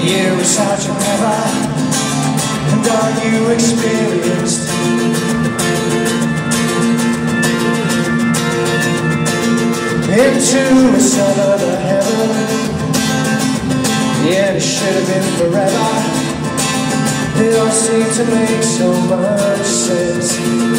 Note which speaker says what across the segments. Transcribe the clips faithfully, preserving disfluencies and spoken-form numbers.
Speaker 1: year was such an ever, and are you experienced? Into a son of a heaven, yeah, it should have been forever. It all seemed to make so much sense.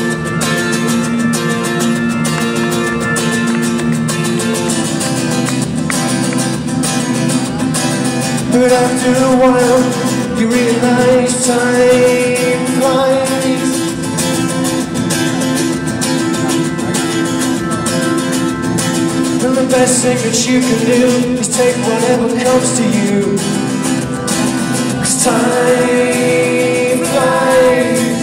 Speaker 1: But after a while, you realize time flies. And the best thing that you can do is take whatever comes to you. 'Cause time flies.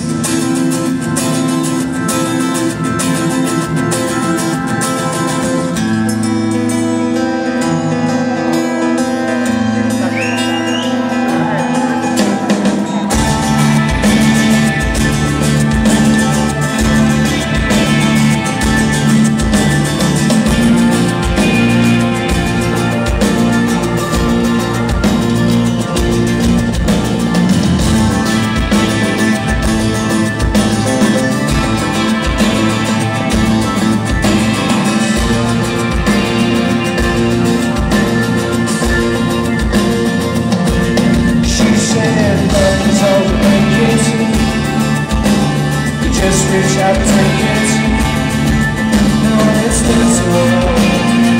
Speaker 1: Just reach out and take it. No, it's not so long.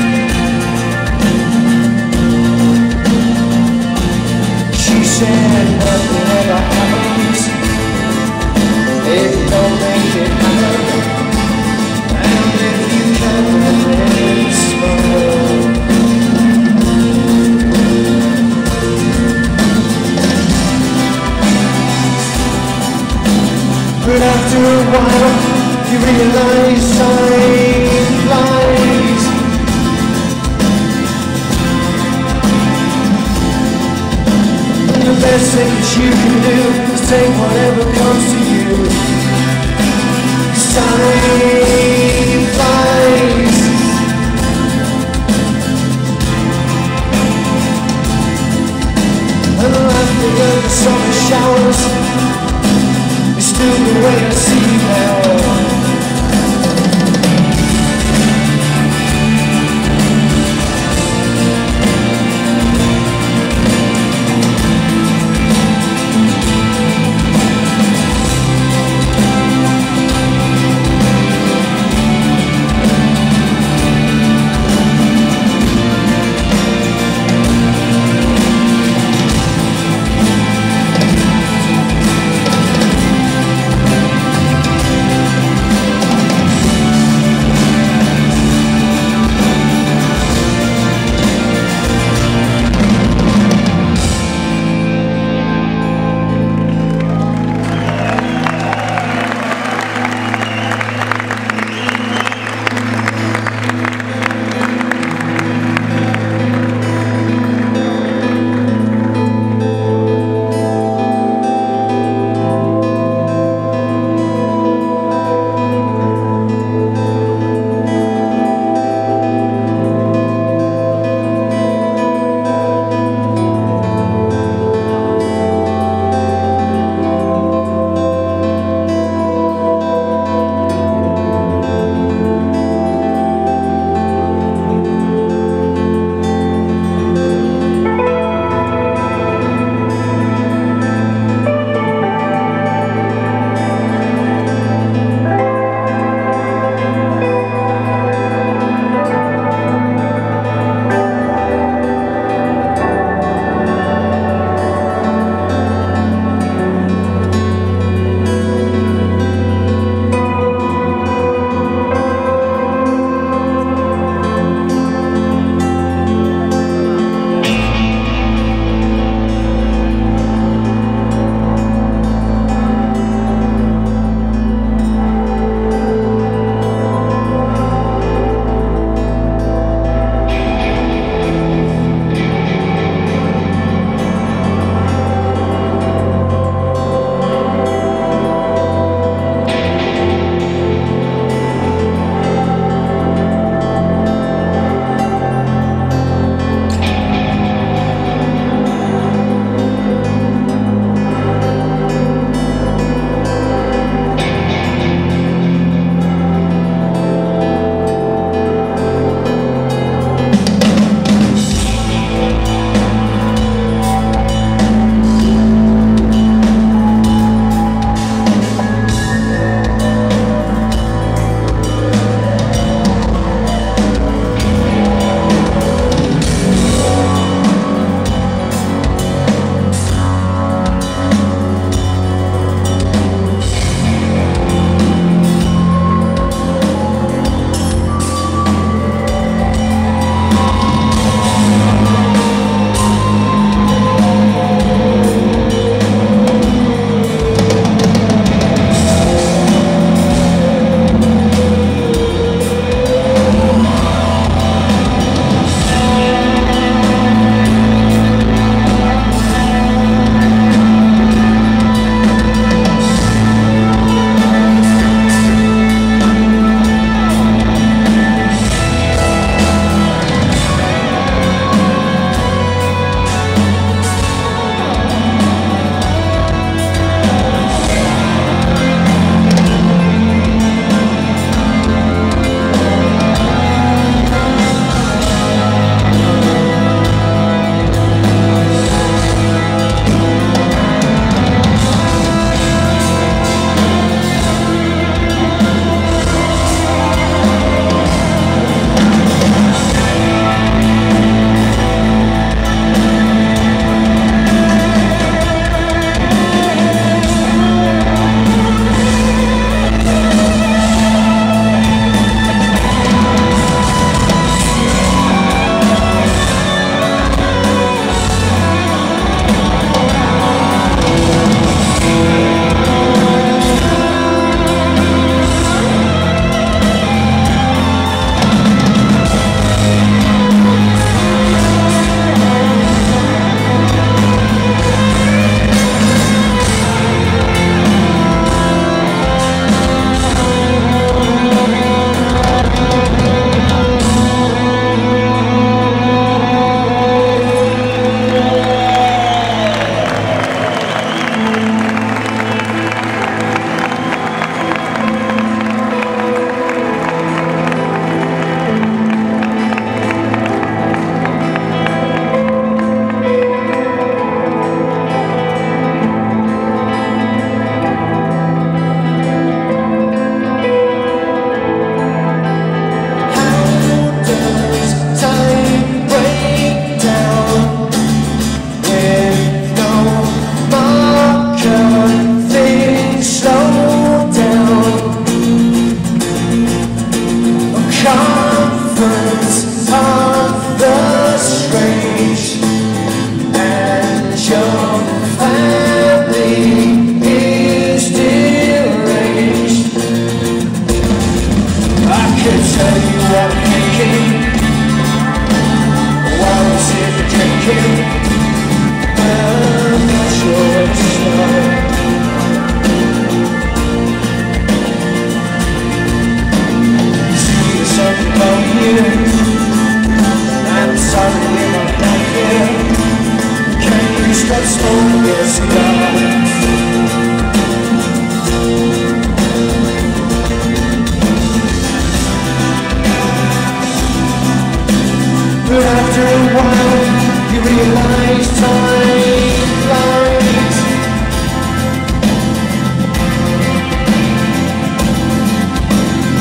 Speaker 1: She said nothing ever happens if you don't make it happen. And if you can't, then it's small. But after a while, you realize time flies. And the best thing that you can do is take whatever comes to you. 'Cause time flies. And the laughter of the summer showers is still the way I see you now.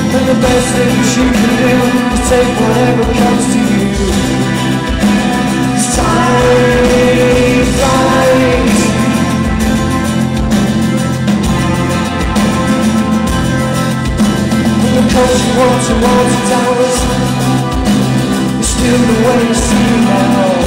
Speaker 1: And the best thing that you can do is take whatever comes to you. 'Cause time flies. And the coast you want to want to towers is still the way you see now.